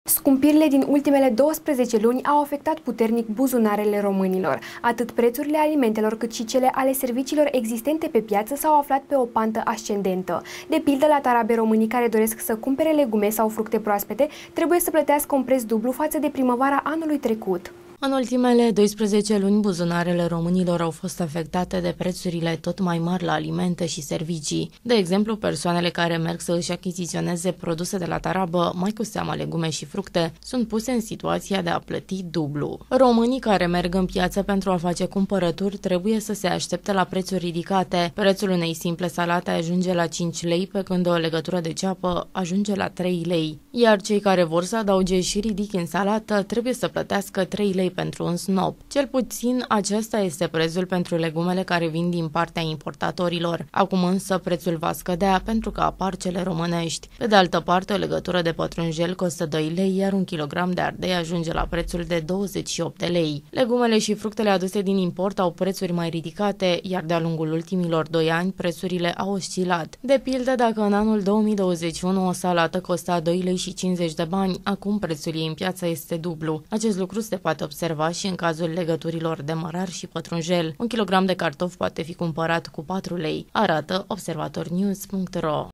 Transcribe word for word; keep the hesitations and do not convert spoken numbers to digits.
Scumpirile din ultimele douăsprezece luni au afectat puternic buzunarele românilor. Atât prețurile alimentelor cât și cele ale serviciilor existente pe piață s-au aflat pe o pantă ascendentă. De pildă, la Tarabe, românii care doresc să cumpere legume sau fructe proaspete trebuie să plătească un preț dublu față de primăvara anului trecut. În ultimele douăsprezece luni, buzunarele românilor au fost afectate de prețurile tot mai mari la alimente și servicii. De exemplu, persoanele care merg să își achiziționeze produse de la Tarabă, mai cu seamă legume și fructe, sunt puse în situația de a plăti dublu. Românii care merg în piață pentru a face cumpărături trebuie să se aștepte la prețuri ridicate. Prețul unei simple salate ajunge la cinci lei, pe când o legătură de ceapă ajunge la trei lei. Iar cei care vor să adauge și ridic în salată trebuie să plătească trei lei pentru un snop. Cel puțin acesta este prețul pentru legumele care vin din partea importatorilor. Acum însă prețul va scădea pentru că apar cele românești. Pe de altă parte, o legătură de pătrunjel costă doi lei, iar un kilogram de ardei ajunge la prețul de douăzeci și opt de lei. Legumele și fructele aduse din import au prețuri mai ridicate, iar de-a lungul ultimilor doi ani prețurile au oscilat. De pildă, dacă în anul două mii douăzeci și unu o salată costa doi lei și cincizeci de bani, acum prețul ei în piață este dublu. Acest lucru se poate observa și în cazul legăturilor de mărar și pătrunjel. Un kilogram de cartofi poate fi cumpărat cu patru lei, arată observator news punct ro.